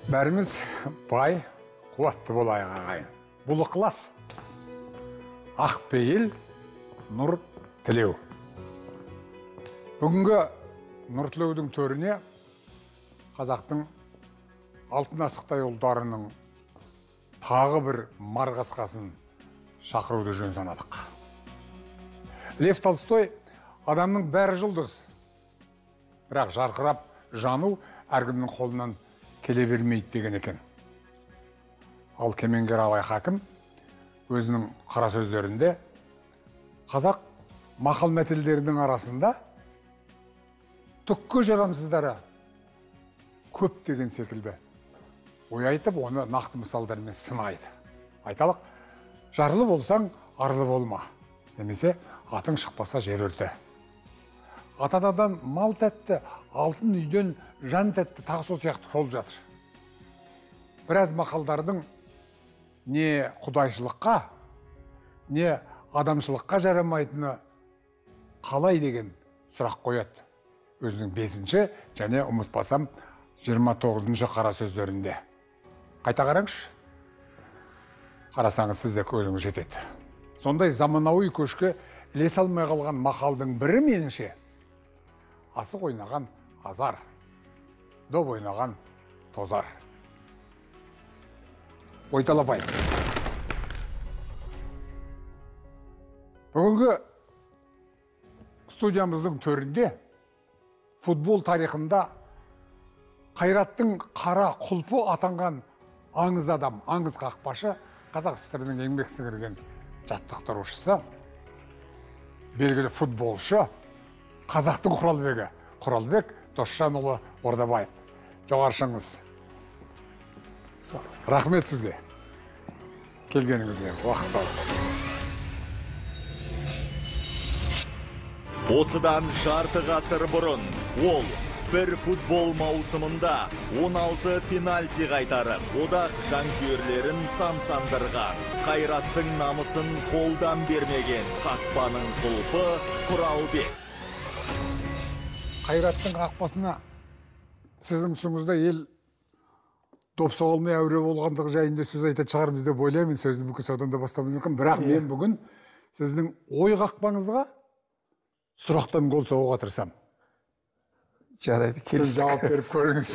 Бәріміз бай, қуатты болайық ағайын. Бұл ықылас. Ақ пейіл, нұр тілеу. Бүгінгі нұр тілеудің төріне қазақтың алтын асықтай ұлдарының тағы бір марғасқасын шақыруды жөн санадық. Лев Толстой адамның бәрі жұлдыз. Бірақ жарқырап жану әркімнің қолынан келе бермейді деген екен. Ал кемеңгер Абай Хакім өзінің қара сөздерінде қазақ мақал мәтелдерінің арасында түкке жарамсыздары көп деген секілді ой айтып, оны нақты мысалдармен сынайды. Айталық, жарлы болсаң, арлы болма, немесе атың шықпаса жер өрте. Ата-анадан мал тәтті, алтын үйден жан тәтті, тағы сол сияқты болып жатыр. Біраз мақалдардың не құдайшылыққа, не адамшылыққа жарамайтыны қалай деген сұрақ қояды. Өзінің 5-ші және ұмытпасам 29-ші қара сөздерінде. Қайта қараңызшы. Қарасаңыз сізде көзіңіз жетеді. Сондай заманауи көшке ілесе алмай қалған мақалдың бірі меніңше асық ойнаған азар, доп ойнаған тозар. Ойталапай. Бүгінгі студиямыздың төрінде футбол тарихында қайраттың қара құлпы атанған аңыз адам, аңыз қақпашы, Қазақ СССР-ның еңбек сіңірген жаттықтырушысы, белгілі футболшы, қазақтың Құралбегі, Құралбек Досжанұлы Ордабаев. Жоғаршыңыз. Рахмет сізге. Келгеніңізге уақыт алып. Осыдан жарты ғасыр бұрын ол бір футбол маусымында 16 пенальти қайтарып, одақ жанкүйерлерін тамсандырған, қайраттың намысын қолдан бермеген қақпаның құлпы Құралбек. Қайраттың қақпасына сіздің тұсыңызда ел доп соғылмай әуре болғандығы жайында сөз айтатын шығармыз деп ойлаймын. Сөзді бүкіл содан да бастауымыз мүмкін. Бірақ мен бүгін сіздің ой қақпаңызға сұрақтан гол соғуға тырысам. Жарайды, сіз жауап беріп көріңіз.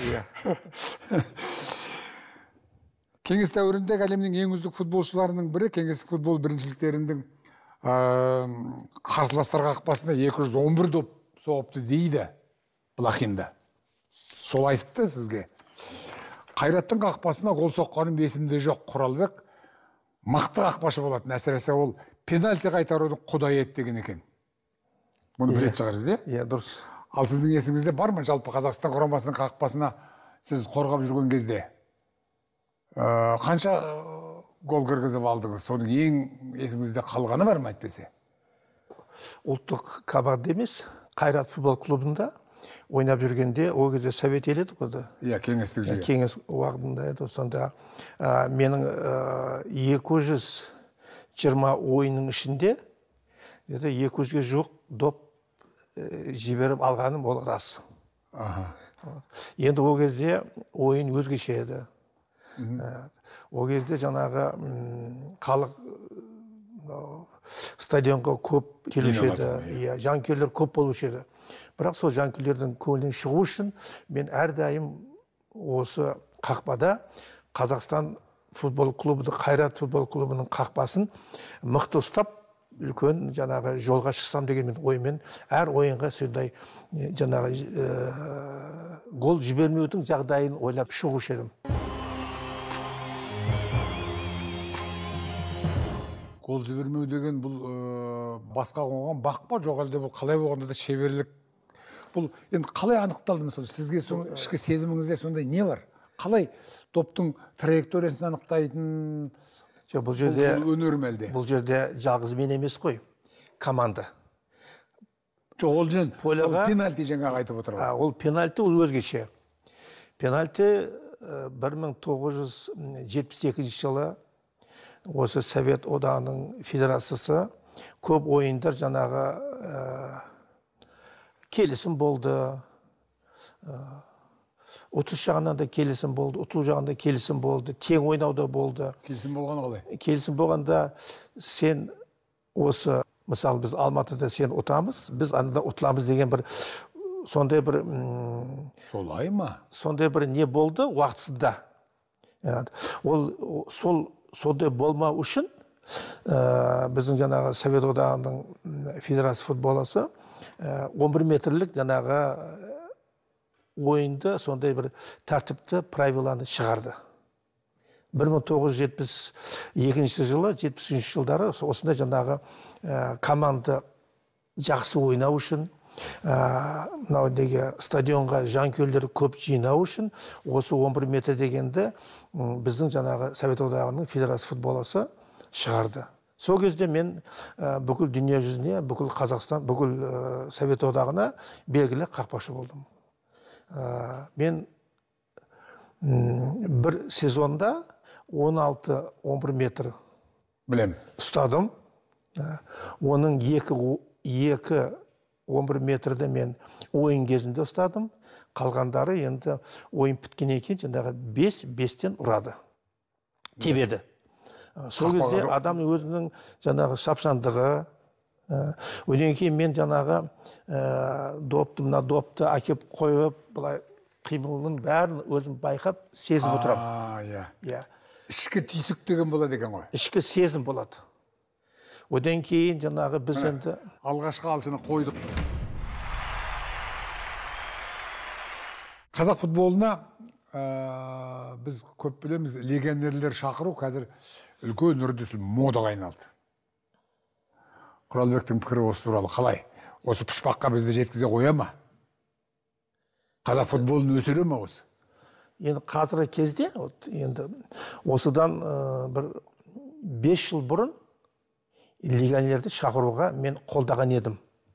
Кеңес дәуіріндегі әлемнің ең үздік футболшыларының бірі, кеңестік футбол біріншіліктерінің қарсыластар қақпасына 211 доп соғыпты дейді Блохинда. Сол айтыпты сізге. Қайраттың қақпасына гол соққаным есімде жоқ. Құралбек мықты қақпашы болатын. Әсіресе ол пенальти қайтаруды құдай ет деген екен. Мұны білетін шығарсыз, иә? Иә, дұрыс. Ал сіздің есіңізде бар ма? Жалпы Қазақстан құрамасының қақпасына сіз қорғап жүрген кезде қанша гол кіргізіп алдыңыз? Соның ең есіңізде қалғаны бар ма әйтпесе? Ұлттық команда емес, Қайрат футбол клубында ойнап жүргенде, ол кезде совет еледі ғой. Иә, кеңестік жүйе. Кеңес уақытында еді. Сонда менің 220 ойынның ішінде 200-ге жоқ доп жіберіп алғаным ол рас. Енді ол кезде ойын өзгеше еді. Ол кезде жаңағы халық стадионға көп келуші еді, жанкүйерлер көп болушы еді. Бірақ сол жанкүйерлердің көңілінен шығу үшін мен әрдайым осы қақпада Қазақстан футбол клубы, Қайрат футбол клубының қақпасын мықты ұстап, үлкен жаңағы жолға шықсам деген оймен әр ойынға сондай жаңағы гол жібермеудің жағдайын ойлап шығушы едім. Гол жібермеу деген бұл басқа қонған бақ па, жоқ әлде бұл қалай болғанда да шеберлік? Бұл енді қалай анықталды мысалы? Сізге ішкі сезіміңізде сондай не бар? Қалай топтың траекториясын анықтайтын? Бұл жерде өнер ме әлде? Бұл жерде жалғыз мен емес қой, команда. Жоқ, ол жөн пенальти жаңа айтып отыр. Ол пенальти, ол өзгеше. Пенальти 1972 жылы осы Совет одағының федерациясы көп ойындар жаңағы келісім болды, ұтыс жағынан да келісім болды, ұтылу жағында келісім болды, тең ойнауда болды. Келісім болғаны қалай? Келісім болғанда сен осы, мысалы біз Алматыда сен ұтамыз, біз анда ұтыламыз деген бір сондай бір солай ма? Сондай бір не болды уақытысында. Ол сондай болмау үшін біздің жаңағы Совет одағының федерация футболасы 11 метрлік жаңағы ойынды сондай бір тәртіпті правиланы шығарды. 1972 жылы, 73 жылдары осындай жаңағы команда жақсы ойнау үшін, мынау деге стадионға жанкүйерлер көп жинау үшін осы 11 метр дегенді біздің жаңағы Совет одағының федерация футболасы шығарды. Сол кезде мен бүкіл дүние жүзіне, бүкіл Қазақстан, бүкіл Совет одағына белгілі қақпашы болдым. Мен бір сезонда 16-11 метр білем ұстадым. Оның 2-11 метрді мен ойын кезінде ұстадым. Қалғандары енді ойын біткеннен кейін жаңағы 5-5-тен ұрады. Тебеді. Сол кезде адам өзінің жаңағы шапшандығы, одан кейін мен жаңағы допты әкеп қойып, былай қимылының бәрін өзім байқап, сезіп отырамын. Ішкі түйсік деген болады екен ғой. Ішкі сезім болады. Одан кейін жаңағы біз енді алғашқы алшыны қойдық. Қазақ футболына біз көп білеміз, легионерлер шақыру қазір үлкен үрдіс модаға айналды. Құралбектің пікірі осы туралы қалай? Осы пұшпаққа бізді жеткізе қоя ма? Қазақ футболын өсіре ма осы? Енді қазіргі кезде, енді осыдан бір 5 жыл бұрын легионерлерді шақыруға мен қолдаған едім.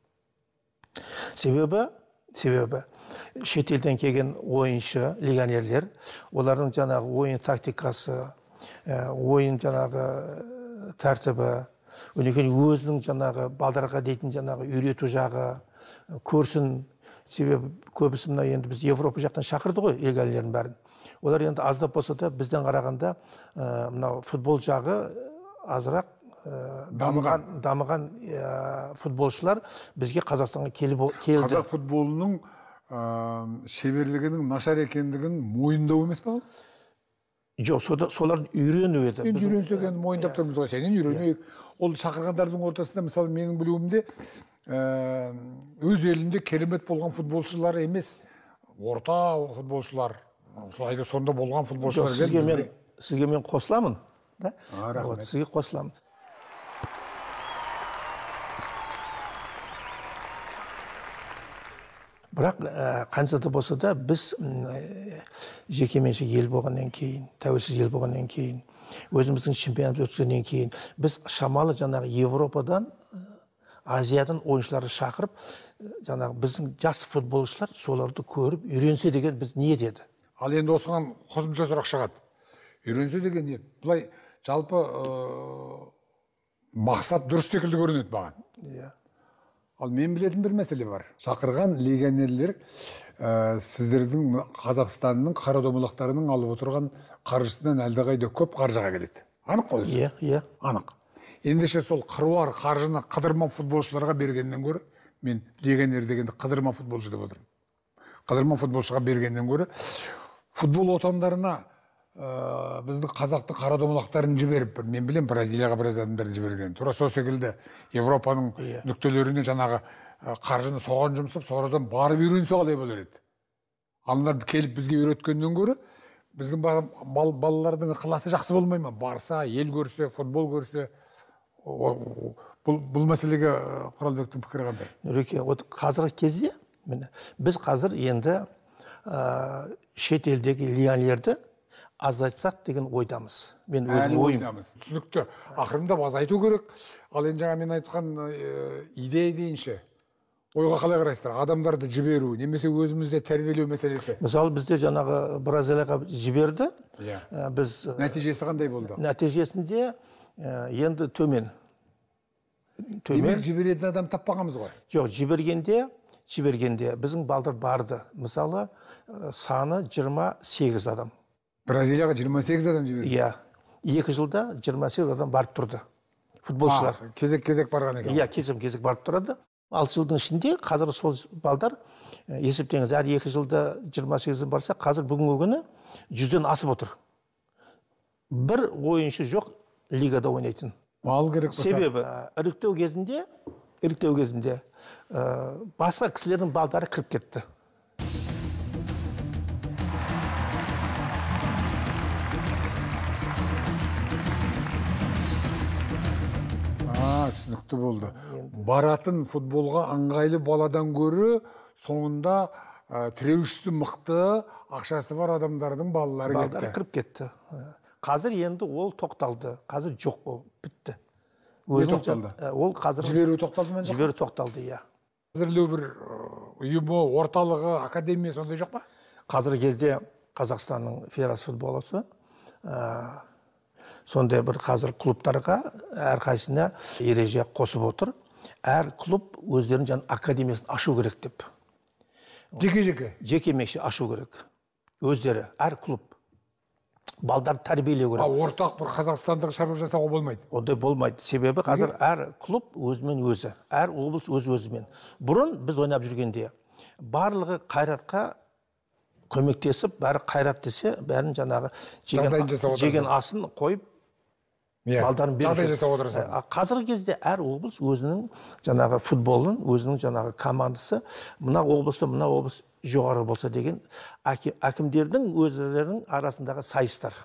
Себебі шетелден келген ойыншы, легионерлер, олардың жаңағы ойын тактикасы, ойын жаңағы тәртібі, өнекен өзінің жаңағы балдарға дейтін жаңағы үйрету жағы, көрсін. Себебі көбісі мына енді біз Европа жақтан шақырды ғой легионерлердің бәрін. Олар енді аздап болса да бізден қарағанда мынау футбол жағы азырақ дамыған футболшылар бізге Қазақстанға келді. Қазақ футболының шеберлігінің нашар екендігін мойындау емес па? Жоқ, солардың үйрену еді. Енді үйренсеген мойындап тұрмыз ғой, сенен үйренейік. Ол шақырғандардың ортасында, мысалы, менің білуімде, өз елінде керемет болған футболшылар емес, орта футболшылар, солайда сонда болған футболшылар. Сізге мен қосыламын. Рахмет. Сізге қосыламын. Бірақ қаншада болса да біз жекеменшік ел болғаннан кейін, тәуелсіз ел болғаннан кейін, өзіміздің чемпионат өткеннен кейін, біз шамалы жаңағы Европадан, Азиядан ойыншыларды шақырып, жаңағы біздің жас футболшылар соларды көріп, үйренсе деген біз ниет еді. Ал енді осыған қосымша сұрақ шығады. Үйренсе деген ниет. Бұлай жалпы мақсат дұрыс секілді көрінеді маған. Ал мен білетін бір мәселе бар. Шақырған легионерлер сіздердің Қазақстанның қара домалақтарының алып отырған қаржысынан әлдеқайда көп қаржыға келеді. Анық қой? Иә. Анық. Ендеше сол қыруар қаржыны қыдырман футболшыларға бергеннен гөрі, мен легионер дегенде қыдырман футболшы деп отырмын. Қыдырман футболшыға бергеннен гөрі, футбол отандарына біздің қазақтың қара домалақтарын жіберіп, мен білем, Бразилияға біраз адамдарды жіберген. Тура сол секілді Европаның нүктелеріне жаңағы қаржыны соған жұмсап, sonradan барып үйренсе қалай болар еді. Андар келіп бізге үйреткеннен гөрі, біздің балалардың ықыласы жақсы болмай ма? Барса, ел көрсе, футбол көрсе, бұл мәселеге Құралбектің пікірі қандай? Нұреке, қазіргі кезде біз қазір енді шет елдегі легионерлерді азайтсақ деген ойдамыз. Мен өзім ойдамыз. Түсінікті. Ақырындап азайту керек. Ал енді жаңа мен айтқан идея дейінші, ойға қалай қарайсыздар? Адамдарды жіберу, немесе өзімізде тәрбиелеу мәселесі. Мысалы бізде жаңағы Бразилияға жіберді. Біз нәтижесі қандай болды? Нәтижесінде енді төмен. Демек жіберетін адам таппағанбыз ғой. Жоқ, жібергенде жібергенде біздің балдар барды. Мысалы, саны 28 адам. Бразилияға 28 адам жіберді. Иә. 2 жылда 28 адам барып тұрды. Футболшылар. Кезек барған екен. Иә, кезек барып тұрады. 6 жылдың ішінде қазір сол балдар есептеңіз, әр 2 жылда 28 барса, қазір бүгінгі күні 100-ден асып отыр. Бір ойыншы жоқ лигада ойнайтын. Мал керек болса. Себебі іріктеу кезінде басқа кісілердің балдары кіріп кетті. Түсінікті болды. Баратын футболға ыңғайлы баладан көрі, соңында тіреушісі мықты, ақшасы бар адамдардың балалары кіріп кетті. Қазір енді ол тоқталды. Қазір жоқ ол, бітті. Не тоқталды? Ол қазір жіберу тоқталды ма? Жіберу тоқталды, иә. Әзірлеу бір ұйымы, орталығы, академия сондай жоқ па? Қазіргі кезде Қазақстанның федерация футболысы сондай бір қазір клубтарға әрқайсына ереже қосып отыр. Әр клуб өздерінің академиясын ашу керек деп. Жеке-меншік ашу керек. Өздері, әр клуб. Балдар тәрбиелеу керек. Ортақ бір қазақстандық шаруа жасауға болмайды? Ондай болмайды. Себебі қазір әр клуб өзімен өзі, әр облыс өзімен. Бұрын біз ойнап жүргенде барлығы қайратқа көмектесіп, бәрі қайрат десе, бәрін жаңағы жеген асын қойып, балдарын беріп отырсын. Қазіргі кезде әр облыс өзінің жаңағы футболын, өзінің жаңағы командасы, мына облыс жоғары болса деген әкімдердің өздерінің арасындағы сайыстар.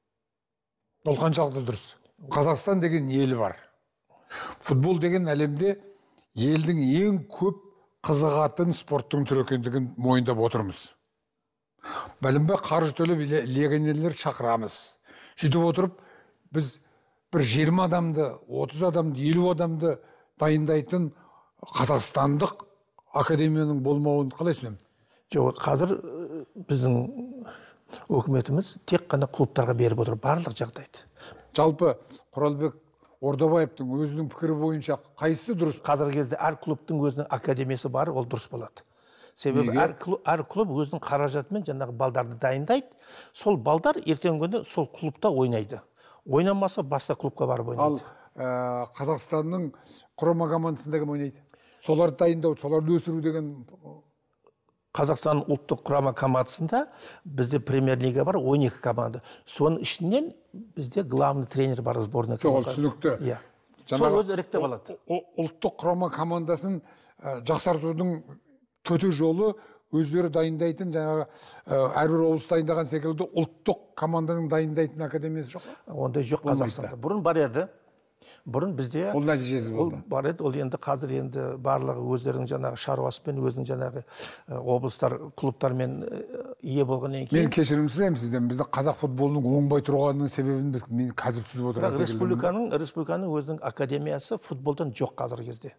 Ол қаншалықты дұрыс? Қазақстан деген ел бар. Футбол деген әлемде елдің ең көп қызығатын спорттың түрі екендігін мойындап отырмыз. Бәлінбе қаржы төлеп легионерлер шақырамыз. Сөйтіп отырып, біз бір 20 адамды, 30 адамды, 50 адамды дайындайтын қазақстандық академияның болмауын қалай түсінемін? Жоқ, қазір біздің өкіметіміз тек қана клубтарға беріп отыр, барлық жағдайды. Жалпы Құралбек Ордабаевтың өзінің пікірі бойынша қайсысы дұрыс? Қазіргі кезде әр клубтың өзінің академиясы бар, ол дұрыс болады. Себебі әр клуб өзінің қаражатымен жаңағы балдарды дайындайды. Сол балдар ертеңгі күні сол клубта ойнайды. Ойнамаса басқа клубқа барып ойнайды. Ал Қазақстанның құрама командасында кім ойнайды? Соларды дайындау, соларды өсіру деген... Қазақстанның ұлттық құрама командасында бізде премьер-лига бар, 12 команда. Соның ішінен бізде главный тренер бар, сборная команда. Түсінікті. Сол өзі іріктеп алады. Ұлттық құрама командасын жақсартудың төте жолы өздері дайындайтын, жаңағы әрбір облыс дайындаған секілді ұлттық команданың дайындайтын академиясы жоқ? Ондай жоқ Қазақстанда. Бұрын бар еді. Бұрын бізде... Ол нәтижесі болды. Бар еді. Ол енді қазір енді барлығы өздерінің жаңағы шаруасымен, өзінің жаңағы облыстар, клубтармен ие болғаннан кейін... Мен кешірім сұраймын сізден. Бізді қазақ футболының оңбай тұрғанының себебін мен қазір түсініп отырған секілдімін. Республиканың өзінің академиясы футболдан жоқ қазіргі кезде.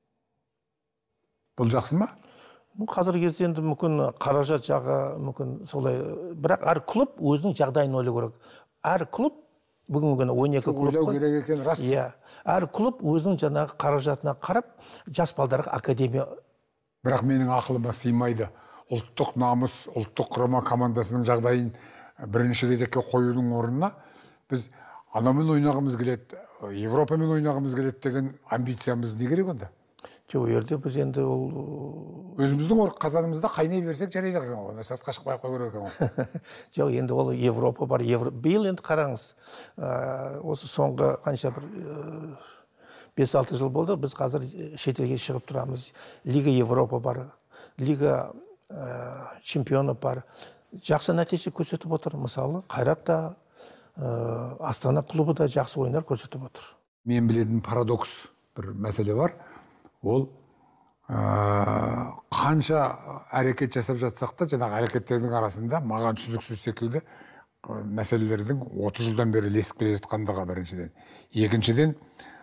Бұл жақсы ма? Қазіргі кезде енді мүмкін қаражат жағы, мүмкін солай, бірақ әр клуб өзінің жағдайын ойлау керек. Әр клуб бүгінгі күні 12 клуб. Ойлау керек екен, рас. Иә. Әр клуб өзінің жаңағы қаражатына қарап, жас балдарға академия. Бірақ менің ақылыма сыймайды. Ұлттық намыс, ұлттық құрама командасының жағдайын бірінші кезекке қоюдың орнына біз анамен ойнағымыз келеді, Европамен ойнағымыз келеді деген амбициямыз не керек онда? Жоқ, ерде біз енді ол... Өзіміздің қазанымызда қайнай берсек жарайды екен, оны сатқа шықпай қой керек екен. Жоқ, енді ол Европа бар. Биыл енді қараңыз, осы соңғы қанша бір 5-6 жыл болды, біз қазір шетелге шығып тұрамыз. Лига Европа бар, Лига чемпионы бар. Жақсы нәтиже көрсетіп отыр. Мысалы, Қайрат та, Астана клубы да жақсы ойындар көрсетіп отыр. Мен білетін парадокс бір мәселе бар. Ол қанша әрекет жасап жатсақ та, жаңағы әрекеттердің арасында маған түсініксіз секілді мәселелердің 30 жылдан бері ілесіп келе жатқандығы біріншіден. Екіншіден,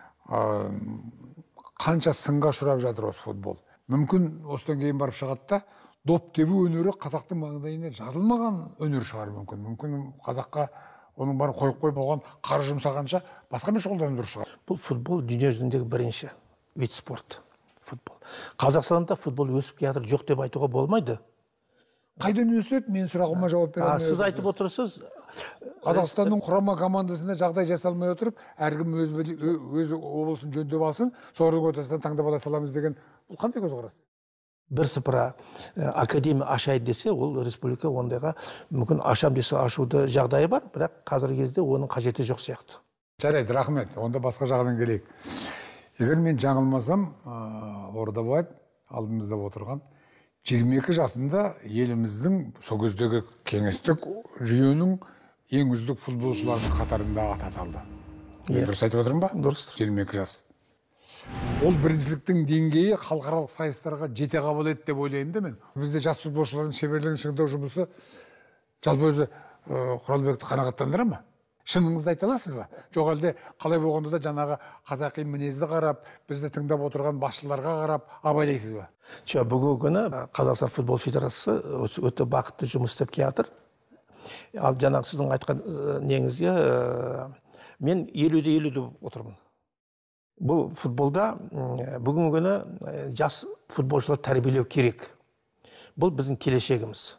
қанша сынға ұшырап жатыр осы футбол. Мүмкін осыдан кейін барып шығады да, доп тебу өнері қазақтың маңдайына жазылмаған өнер шығар мүмкін. Мүмкін қазаққа оның барын қойып болған қаржы жұмсағанша басқа шұғылданып шығар. Бұл футбол дүние жүзіндегі бірінші вид спорт. футбол. Қазақстанда футбол өсіп келатыр жоқ деп айтуға болмайды. Қайдан өседі? Мен сұрағыма жауап бере алмай Сіз айтып отырсыз, Қазақстанның құрама командасына жағдай жасалмай отырып, әркім өз облысын жөндеп алсын, соның ортасынан таңдап ала саламыз деген, бұл қандай көзқарас? Бірсыпыра академия ашайды десе, ол республика ондайға мүмкін ашам десе ашуды жағдайы бар, бірақ қазіргі кезде оның қажеті жоқ сияқты. Жарайды, рахмет. Онда басқа жағынан келейік. Егер мен жаңылмасам, Ордабаев алдымызда отырған 22 жасында еліміздің сол кездегі кеңестік жүйенің ең үздік футболшылардың қатарында ат аталды. Мен дұрыс айтып отырмын ба? Дұрыс. 22 жас. Ол біріншіліктің деңгейі халықаралық сайыстарға жете қабылет деп ойлаймын да мен. Бізде жас футболшылардың шеберлігін шыңдау жұмысы жалпы өзі Құралбекті қанағаттандыра ма? Шыныңызды айта аласыз ба? Жоқ әлде қалай болғанда да жаңағы қазақи мінезді қарап, бізді тыңдап отырған басшыларға қарап абайлайсыз ба? Бүгінгі күні Қазақстан футбол федерациясы өте бақытты жұмыс істеп келе жатыр. Ал жаңағы сіздің айтқан неңізге мен 50-50 деп отырмын. Бұл футболда бүгінгі күні жас футболшылар тәрбиелеу керек. Бұл біздің келешегіміз.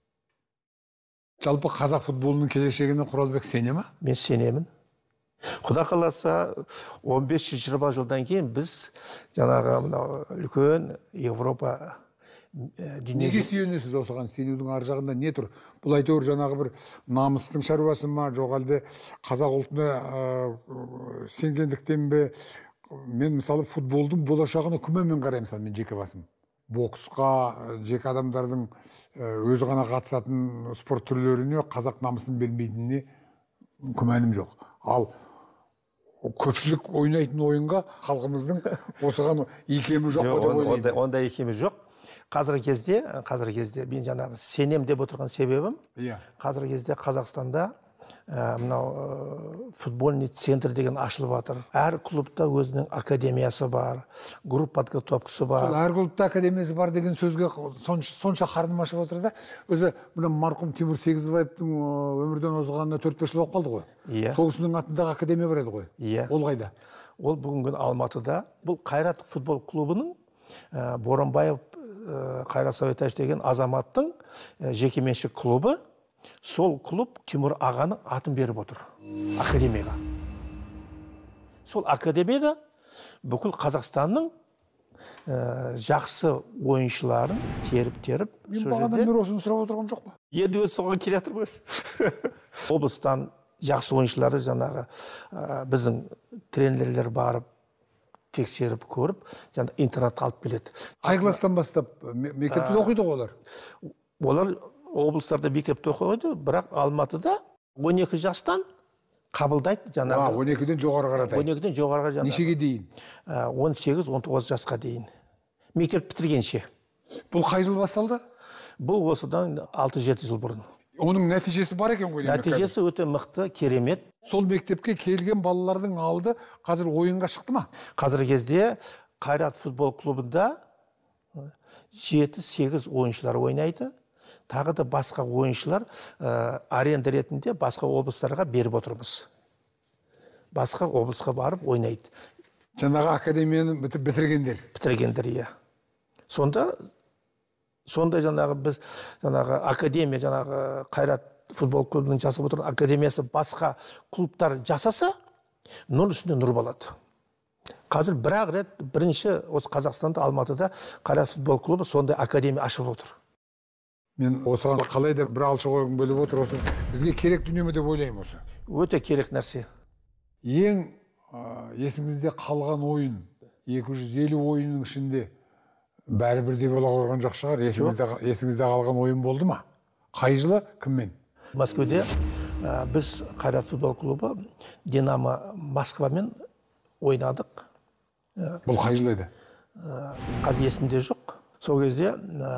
Жалпы қазақ футболының келешегіне Құралбек сене ме? Мен сенемін. Құда қаласа 15-20 жылдан кейін біз жаңағы үлкен Европа неге сүйенесіз осыған? Сенудің ар жағында не тұр? Бұл әйтеуір жаңағы бір намыстың шаруасы ма, жоқ әлде қазақ ұлтына сенгендіктен бе? Мен мысалы футболдың болашағына күмәнмен қараймын, мысалы мен жеке басым. Боксқа, жеке адамдардың өзі ғана қатысатын спорт түрлеріне қазақ намысын бермейтініне күмәнім жоқ. Ал көпшілік ойнайтын ойынға халқымыздың осыған икемі жоқ деп ойлаймын. Ондай икемі жоқ. Қазіргі кезде мен жаңағы сенем деп отырған себебім, қазіргі кезде Қазақстанда мынау футбольный центр деген ашылып жатыр. Әр клубта өзінің академиясы бар, группа подготовкасы бар. Әр клубта академиясы бар деген сөзге сонша қарным ашып отыр да. Өзі мына марқұм Тимур Сегізбаевтың өмірден озғанына 4-5 жыл болып қалды ғой. Сол кісінің атындағы академия бар еді ғой. Ол қайда? Ол бүгінгі Алматыда. Бұл Қайрат футбол клубының Боранбаев Қайрат Советович деген азаматтың жекеменшік клубы. Сол клуб Тимур ағаның атын беріп отыр академияға. Сол академияда бүкіл Қазақстанның жақсы ойыншыларын теріп мен бағадан бері осыны сұрап отырған жоқ па? Енді өз соған келе жатыр ғой. Облыстан жақсы ойыншыларды жаңағы біздің тренерлер барып тексеріп көріп, жаңа интернатқа алып келеді. Қай класстан бастап? Мектепте оқиды ғой олар? Олар облыстарда мектепте оқиды, бірақ Алматыда 12 жастан қабылдайды жаңағы. 12-ден жоғары қаратай. 12-ден жоғарыға жаңағы. Нешеге дейін? 18-19 жасқа дейін. Мектеп бітіргенше. Бұл қай жыл басталды? Бұл осыдан 6-7 жыл бұрын. Оның нәтижесі бар екен ғой? Нәтижесі өте мықты, керемет. Сол мектепке келген балалардың алды қазір ойынға шықты ма? Қазіргі кезде Қайрат футбол клубында 7-8 ойыншылар ойнайды. Тағы да басқа ойыншылар аренда ретінде басқа облыстарға беріп отырмыз. Басқа облысқа барып ойнайды. Жаңағы академияны бітіргендер? Бітіргендер, иә. Сонда жаңағы біз академия, жаңағы Қайрат футбол клубының жасап отырған академиясы басқа клубтар жасаса, нұр үстінде нұр болады. Қазір бір-ақ рет бірінші осы Қазақстанда Алматыда Қайрат футбол клубы сондай академия ашып отыр. Мен осыған қалай да бір алшы қойғым бөліп отыр, осы бізге керек дүние ме деп ойлаймын осы. Өте керек нәрсе. Ең есіңізде қалған ойын, 250 ойынның ішінде бәрі бірдей бола қойған жоқ шығар. Есіңізде қалған ойын болды ма? Қай жылы, кіммен? Москваде біз Қайрат футбол клубы Динамо Москвамен ойнадық. Бұл қай жыл еді? Қазір есімде жоқ. Сол кезде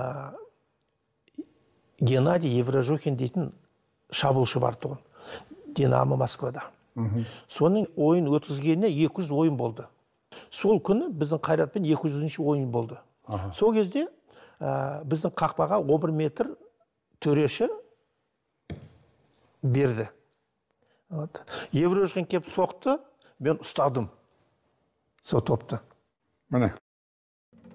Геннадий Евражухин дейтін шабуылшы бар тұғын. Динамо Москвада. Соның ойын өткізгеніне 200 ойын болды. Сол күні біздің Қайратпен 200-ші ойын болды. Сол кезде біздің қақпаға 11 метр төреші берді. Евражухин кеп соқты, мен ұстадым сол топты. Міне.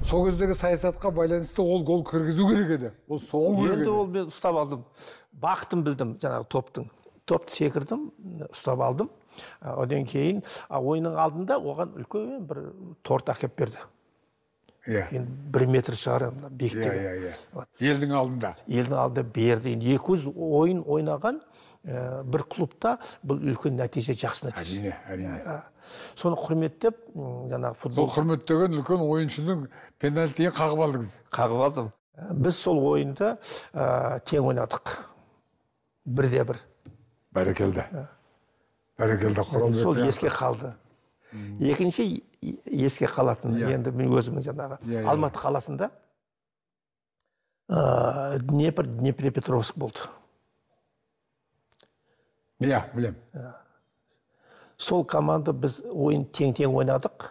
Сол кездегі саясатқа байланысты ол гол кіргізу керек еді. Ол соғу керек Енді еді. ол мен ұстап алдым. Бақытын білдім жаңағы топтың. Топты секірдім, ұстап алдым. Одан кейін ойынның алдында оған үлкен бір торт әкеп берді. Иә. Енді 1 метр шығар биіктігі. Иә. Елдің алдында. Елдің алдында берді. 200 ойын ойнаған бір клубта бұл үлкен нәтиже, жақсы нәтиже. Әрине. Соны құрметтеп, жаңағы футбол. Сол құрметтеген үлкен ойыншының пенальтиін қағып алдыңыз. Қағып алдым. Біз сол ойында тең ойнадық. 1-1. Бәрекелді. Бәрекелді. Сол еске қалды. Екінші еске қалатын, енді мен өзімнің жаңағы Алматы қаласында Днепропетровск болды. Иә, білем. Сол команда біз ойын тең-тең ойнадық.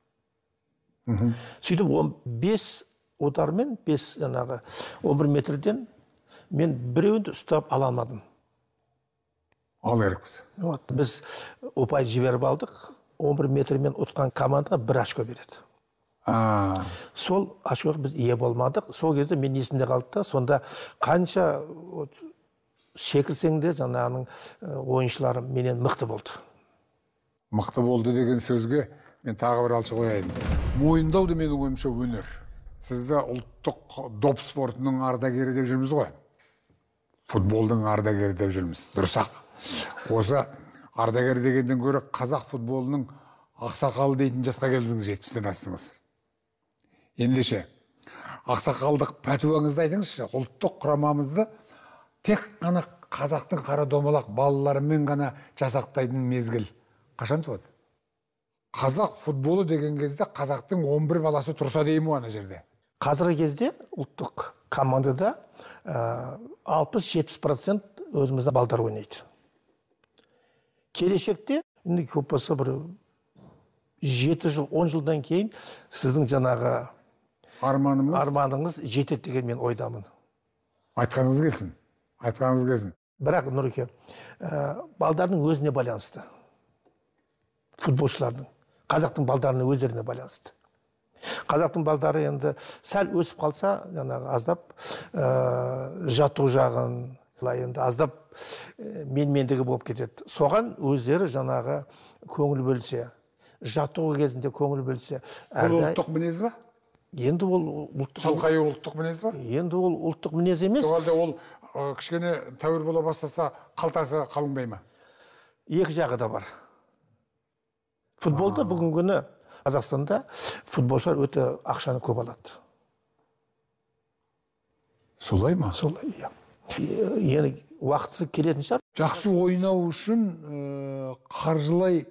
Сөйтіп 15 удармен, 5 жаңағы 11 метрден мен біреуін ұстап ала алмадым. Ал ерекпіз. Біз ұпай жіберіп алдық. 11 метрмен ұтқан командаға 1 очко береді. Сол очкоға біз ие болмадық. Сол кезде мен есімде қалды да, сонда қанша секірсең де жаңағының ойыншылары менен мықты болды. Мықты болды деген сөзге мен тағы бір алшы қояйын. Мойындауды менің ойымша өнер. Сізді ұлттық доп спортының ардагері деп жүрміз ғой. Футболдың ардагері деп жүрміз. Дұрыс-ақ. Осы ардагер дегенден гөрі қазақ футболының ақсақалы дейтін жасқа келдіңіз, 70-тен астыңыз. Ендеше, ақсақалдық пәтуаңызды айтыңызшы, ұлттық құрамамызды тек қана қазақтың қара домалақ балаларымен ғана жасақтайтын мезгіл қашан туады? Қазақ футболы деген кезде қазақтың 11 баласы тұрса деймі ана жерде? Қазіргі кезде ұлттық командада 60-70% өзімізді балдар ойнайды. Келешекте, енді көп болса бір 7 жыл, 10 жылдан кейін сіздің жаңағы арманыңыз жетеді деген мен ойдамын. Айтқаныңыз келсін. Бірақ, Нұреке, балдардың өзіне байланысты. Футболшылардың. Қазақтың балдарының өздеріне байланысты. Қазақтың балдары енді сәл өсіп қалса, жаңағы аздап жаттығу жағын, енді аздап менмендігі болып кетеді. Соған өздері жаңағы көңіл бөлсе, жаттығу кезінде көңіл бөлсе. Ол ұлттық мінез ба? Енді ол шалқайы ұлттық мінез ба? Енді ол ұлттық мінез емес. Ол кішкене тәуір бола бастаса, қалтасы қалыңдай ма? Екі жағы да бар. Футболда бүгінгі күні Қазақстанда футболшылар өте ақшаны көп алады. Солай ма? Солай, иә. Енді уақытысы келетін шығар. Жақсы ойнау үшін қаржылай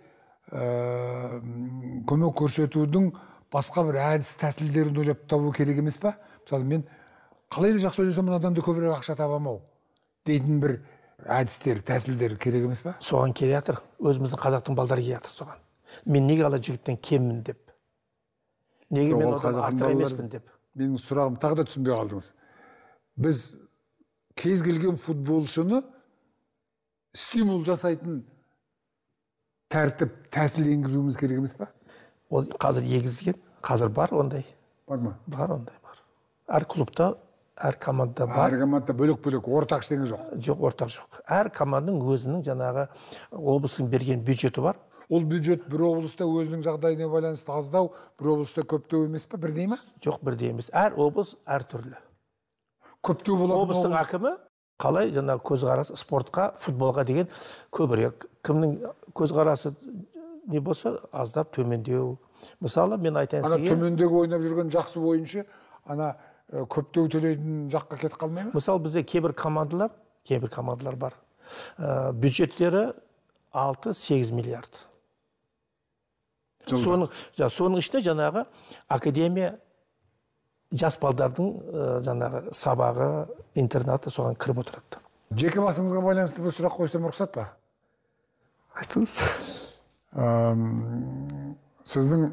көмек көрсетудің басқа бір әдіс тәсілдерін ойлап табу керек емес па? Мысалы, мен қалай да жақсы ойласам, адамды көбірек ақша табамау дейтін бір әдістер, тәсілдер керек емес па? Соған келе жатыр. Өзіміздің қазақтың балдары келе жатыр соған. Мен неге ала жігіттен кеммін деп? Неге мен одан артық емеспін деп? Менің сұрағым тағы да түсінбей қалдыңыз. Біз кез келген футболшыны стимул жасайтын тәртіп, тәсіл енгізуіміз керек емес па? Ол қазір егізген, қазір бар ондай. Бар ма? Бар ондай бар. Әр клубта, әр командада бар. Әр командада бөлек-бөлек ортақ ештеңе жоқ. Жоқ, ортақ жоқ. Әр команданың өзінің жаңағы облыстың берген бюджеті бар. Ол бюджет бір облыста өзінің жағдайына байланысты аздау, бір облыста көптеу емес па, бірдей ме? Жоқ, бірдей емес. Әр облыс әр түрлі. Көптеу болады. Облыстың әкімі қалай жаңағы көзқарасы спортқа, футболға деген көбірек. Кімнің көзқарасы не болса, аздап төмендеу. Мысалы, мен айтайын сізге. Ана төмендегі ойнап жүрген жақсы ойыншы, ана көптеу төлейтін жаққа кетіп қалмай ма? Мысалы, бізде кейбір командалар бар. Бюджеттері 6-8 миллиард. Соның ішінде жаңағы академия жас балдардың жаңағы сабағы, интернаты соған кіріп отырады. Жеке басыңызға байланысты бір сұрақ қойсам рұқсат па? Айтыңыз. Сіздің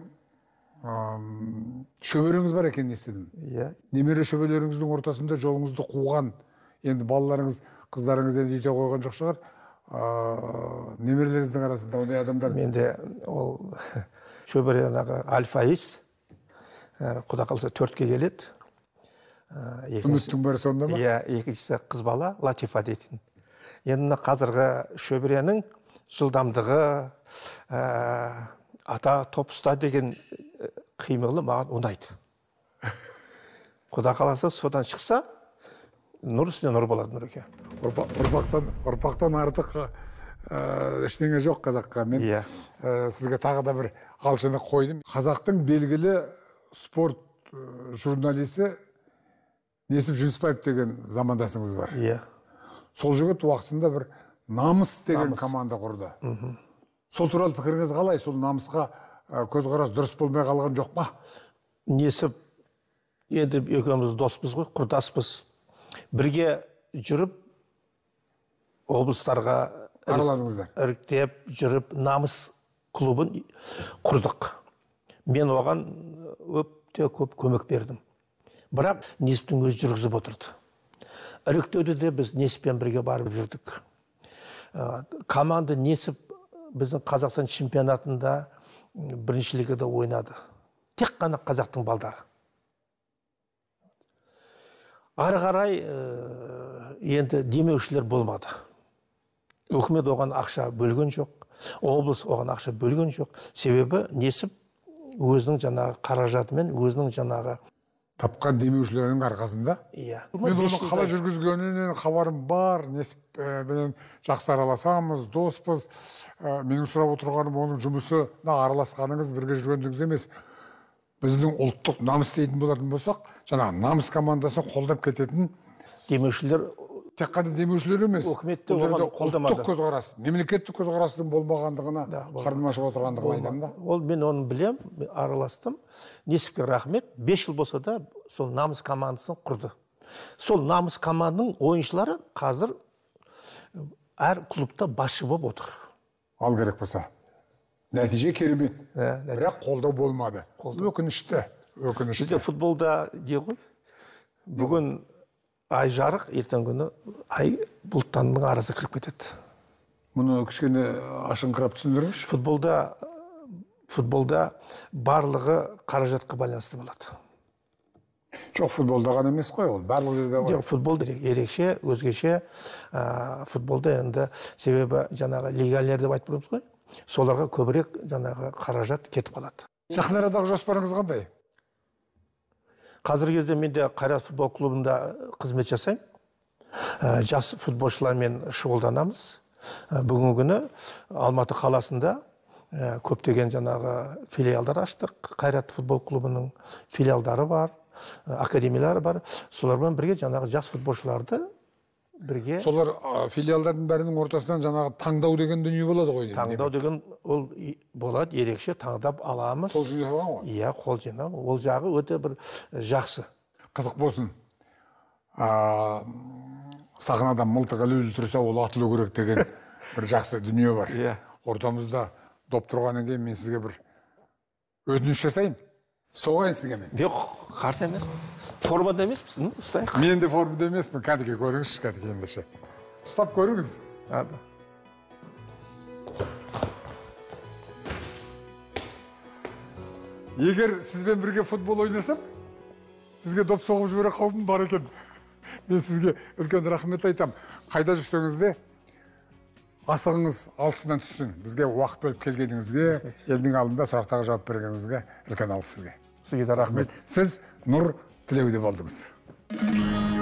шөбереңіз бар екен естідім. Иә. Немере шөберелеріңіздің ортасында жолыңызды қуған, енді балаларыңыз, қыздарыңыз енді үйте қойған жоқ шығар. Немерелеріңіздің арасында ондай адамдар. Менде ол шөбере Альфаис, Құда қаласа 4-ке келеді. Үміттің бәрі сонда ма? Иә, екіншісі қыз бала Латифа дейтін. Енді қазіргі шөберенің жылдамдығы, ата топ ұста деген қимылы маған ұнайды. Құда қаласа содан шықса, нұр үстіне нұр болады, Нұреке. Ұрпақтан артық ештеңе жоқ қазаққа. Мен сізге тағы да бір алшыны қойдым. Қазақтың белгілі спорт журналисі Несіп Жүнісбаев деген замандасыңыз бар. Сол жігіт уақытында бір намыс деген команда құрды. Сол туралы пікіріңіз қалай? Сол намысқа көзқарас дұрыс болмай қалған жоқ па? Несіп, енді екеуміз доспыз ғой, құрдаспыз. Бірге жүріп, облыстарға іріктеп жүріп, намыс клубын құрдық. Мен оған өте көп көмек бердім. Бірақ Несіптің өз жүргізіп отырды. Іріктеуді де біз Несіппен бірге барып жүрдік. Команда Несіп біздің Қазақстан чемпионатында бірінші лигада ойнады. Тек қана қазақтың балдары. Ары қарай енді демеушілер болмады. Үкімет оған ақша бөлген жоқ, облыс оған ақша бөлген жоқ. Себебі Несіп өзінің жаңағы қаражатымен, өзінің жаңағы тапқан демеушілерінің арқасында. Мен оны қалай жүргізгенінен хабарым бар. Несіппен жақсы араласамыз, доспыз. Менің сұрап отырғаным оның жұмысына араласқаныңыз, бірге жүргендігіңіз емес. Біздің ұлттық намыс дейтін болатын болсақ, жаңағы намыс командасын қолдап кететін демеушілер, тек қана демеушілер емес, үкіметте оған қолдамады. Ұлттық көзқарас, мемлекеттік көзқарастың болмағандығына қарным ашып отырғандығын айтамын да. Ол мен оны білем, араластым. Несіпке рахмет. 5 жыл болса да сол намыс командасын құрды. Сол намыс команданың ойыншылары қазір әр клубта басшы болып отыр. Ал керек болса. Нәтиже керемет. Бірақ қолдау болмады. Өкінішті. Бізде футболда де ғой. Бүгін ай жарық, ертең күні ай бұлттанның арасы кіріп кетеді. Мұны кішкене ашыңқырап түсіндіріңізші. Футболда барлығы қаражатқа байланысты болады. Жоқ, футболда ғана емес қой, ол барлық жерде бар. Жоқ, футбол ерекше, өзгеше. Футболда енді себебі жаңағы легионер деп айтып тұрмыз ғой. Соларға көбірек жаңағы қаражат кетіп қалады. Жақын арадағы жоспарыңыз қандай? Қазіргі кезде менде Қайрат футбол клубында қызмет жасаймын. Жас футболшылармен шұғылданамыз. Бүгінгі күні Алматы қаласында көптеген жаңағы филиалдар аштық. Қайрат футбол клубының филиалдары бар, академиялары бар. Солармен бірге жаңағы жас футболшыларды бірге. Солар филиалдардың бәрінің ортасынан жаңағы таңдау деген дүние болады ғой. Таңдау деген ол болады, ерекше таңдап аламыз. Қол жинаған ғой? Иә, қол жинап. Ол жағы өте бір жақсы. Қызық болсын. Сахнадан мылтық ілулі тұрса, ол атылу керек деген бір жақсы дүние бар. Ортамызда доп тұрғаннан кейін мен сізге бір өтініш жасайын. Соғайын сізге мен. Жоқ, қарсы емес. Формада емеспіз, ұстайық. Мен де формада емеспін. Кәдеге көріңіз, кәдеге ендеше. Ұстап көріңіз. Егер сізбен бірге футбол ойнасам, сізге доп соғып жібере қаупім бар екен. Мен сізге үлкен рахмет айтам. Қайда жүрсеңіз де, асығыңыз алшысынан түссін. Бізге уақыт бөліп келгеніңізге, елдің алдында сұрақтарға жауап бергеніңізге үлкен алғыс сізге. Сізге де рахмет. Сіз нұр тілеуде болдыңыз.